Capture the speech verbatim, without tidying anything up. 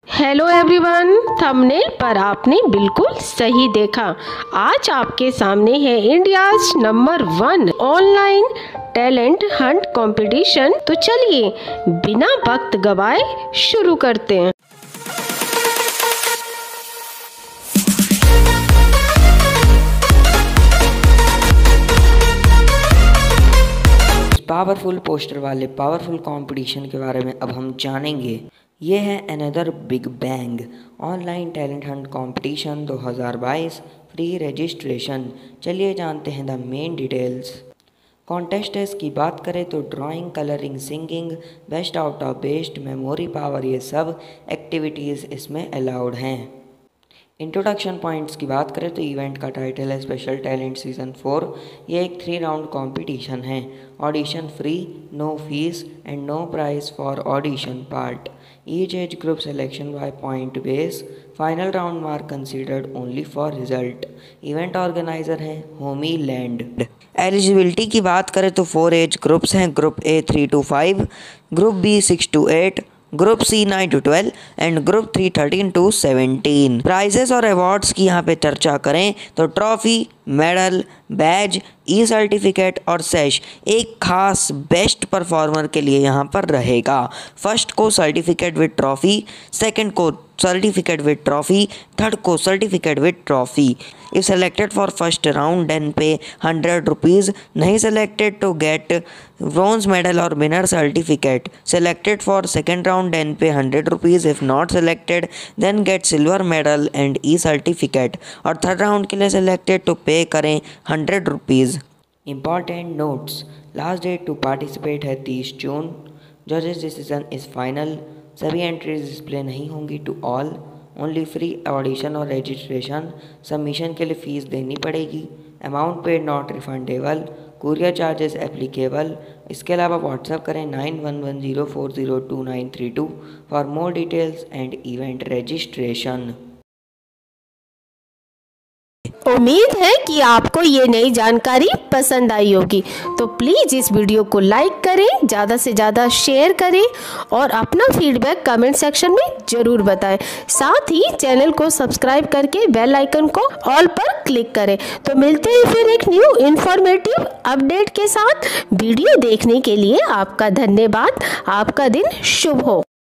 Hello everyone, thumbnail पर आपने बिल्कुल सही देखा। आज आपके सामने है India's number one online talent hunt competition. तो चलिए बिना वक्त गवाए शुरू करते हैं। पावरफुल पोस्टर वाले पावरफुल कंपटीशन के बारे में अब हम जानेंगे। ये है another big bang online talent hunt competition दो हज़ार बाईस फ्री रजिस्ट्रेशन। चलिए जानते हैं द मेन डिटेल्स। कॉन्टेस्टर्स की बात करें तो drawing, colouring, singing, best out of best, memory power, ये सब एक्टिविटीज़ इसमें अलाउड हैं। इंट्रोडक्शन पॉइंट्स की बात करें तो इवेंट का टाइटल है स्पेशल टैलेंट सीज़न फोर। ये एक थ्री राउंड कंपटीशन है। Audition free, no fees and no price for audition part. Each age group selection by point base. Final round mark considered only for result. Event organiser है Homie Land. Eligibility की बात करें तो four age groups हैं। Group A three to five, group B six to eight, group C nine to twelve and group three thirteen to seventeen. Prizes और awards की यहाँ पे चर्चा करें तो trophy, medal, badge, e certificate और सेश एक खास बेस्ट परफॉर्मर के लिए यहाँ पर रहेगा। फर्स्ट को सर्टिफिकेट विद ट्रॉफी, सेकंड को सर्टिफिकेट विद ट्रॉफी, थर्ड को certificate with trophy. If selected for first round then pay hundred rupees, नहीं selected to get bronze medal और winner certificate. Selected for second round then pay hundred rupees, if not selected then get silver medal and e certificate. और third round के लिए selected तो pay करें hundred rupees. Important notes, last date to participate है तीस जून। जजेस decision is final. सभी एंट्रीज डिस्प्ले नहीं होंगी to all, only free audition और रजिस्ट्रेशन। सबमिशन के लिए फ़ीस देनी पड़ेगी। Amount paid not refundable, courier charges applicable. इसके अलावा व्हाट्सएप करें nine one one zero four zero two nine three two for more details and event registration. उम्मीद है कि आपको ये नई जानकारी पसंद आई होगी। तो प्लीज़ इस वीडियो को लाइक करें, ज़्यादा से ज़्यादा शेयर करें और अपना फीडबैक कमेंट सेक्शन में ज़रूर बताएं। साथ ही चैनल को सब्सक्राइब करके बेल आइकन को ऑल पर क्लिक करें। तो मिलते हैं फिर एक न्यू इन्फॉर्मेटिव अपडेट के साथ। वीडियो देखने के लिए आपका धन्यवाद। आपका दिन शुभ हो।